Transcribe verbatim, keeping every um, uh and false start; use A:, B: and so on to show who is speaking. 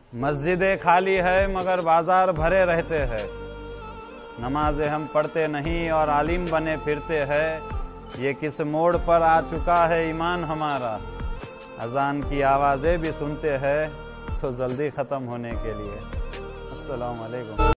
A: मस्जिदें खाली है मगर बाजार भरे रहते हैं। नमाजें हम पढ़ते नहीं और आलिम बने फिरते हैं। ये किस मोड़ पर आ चुका है ईमान हमारा। अजान की आवाज़ें भी सुनते हैं तो जल्दी ख़त्म होने के लिए। अस्सलाम वालेकुम।